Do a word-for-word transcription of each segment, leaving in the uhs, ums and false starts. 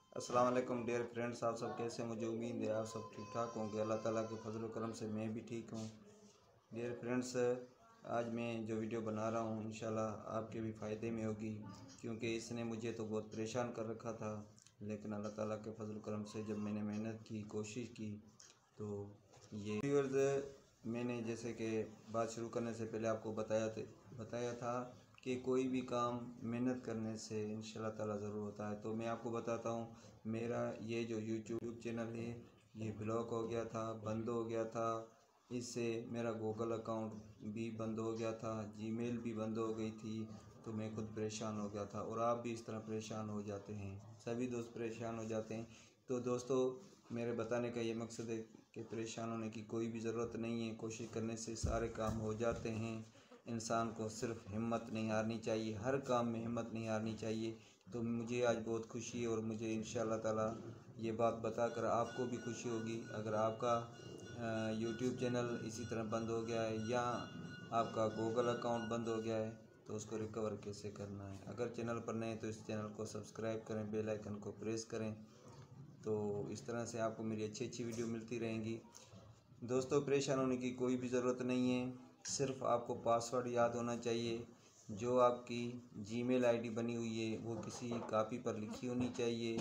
अस्सलाम वालेकुम dear friends, आप सब कैसे? मुझे उम्मीद है आप सब ठीक ठाक होंगे। अल्लाह ताला के फजल करम से मैं भी ठीक हूँ। डियर फ्रेंड्स, आज मैं जो वीडियो बना रहा हूँ इंशाल्लाह आपके भी फ़ायदे में होगी, क्योंकि इसने मुझे तो बहुत परेशान कर रखा था। लेकिन अल्लाह ताला के फजल करम से जब मैंने मेहनत की, कोशिश की, तो ये व्यूअर्स, मैंने जैसे कि बात शुरू करने से पहले आपको बताया थे बताया था कि कोई भी काम मेहनत करने से इंशाल्लाह ताला ज़रूर होता है। तो मैं आपको बताता हूँ, मेरा ये जो यूट्यूब चैनल है ये ब्लॉक हो गया था, बंद हो गया था। इससे मेरा गूगल अकाउंट भी बंद हो गया था, जीमेल भी बंद हो गई थी। तो मैं खुद परेशान हो गया था, और आप भी इस तरह परेशान हो जाते हैं, सभी दोस्त परेशान हो जाते हैं। तो दोस्तों, मेरे बताने का ये मकसद है कि परेशान होने की कोई भी ज़रूरत नहीं है। कोशिश करने से सारे काम हो जाते हैं। इंसान को सिर्फ हिम्मत नहीं हारनी चाहिए, हर काम में हिम्मत नहीं हारनी चाहिए। तो मुझे आज बहुत खुशी है, और मुझे इंशाल्लाह ताला ये बात बताकर आपको भी खुशी होगी। अगर आपका यूट्यूब चैनल इसी तरह बंद हो गया है, या आपका गूगल अकाउंट बंद हो गया है, तो उसको रिकवर कैसे करना है। अगर चैनल पर नए तो इस चैनल को सब्सक्राइब करें, बेल आइकन को प्रेस करें। तो इस तरह से आपको मेरी अच्छी अच्छी वीडियो मिलती रहेंगी। दोस्तों, परेशान होने की कोई भी ज़रूरत नहीं है। सिर्फ आपको पासवर्ड याद होना चाहिए। जो आपकी जीमेल आईडी बनी हुई है वो किसी कापी पर लिखी होनी चाहिए,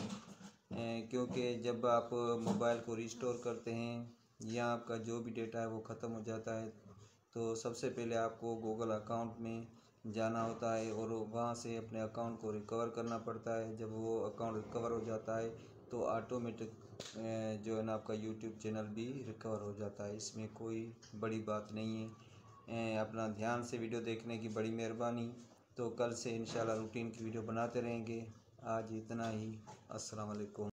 क्योंकि जब आप मोबाइल को रिस्टोर करते हैं या आपका जो भी डेटा है वो ख़त्म हो जाता है, तो सबसे पहले आपको गूगल अकाउंट में जाना होता है और वहाँ से अपने अकाउंट को रिकवर करना पड़ता है। जब वो अकाउंट रिकवर हो जाता है तो ऑटोमेटिक जो है ना आपका यूट्यूब चैनल भी रिकवर हो जाता है। इसमें कोई बड़ी बात नहीं है। अपना ध्यान से वीडियो देखने की बड़ी मेहरबानी। तो कल से इंशाल्लाह रूटीन की वीडियो बनाते रहेंगे। आज इतना ही। अस्सलाम वालेकुम।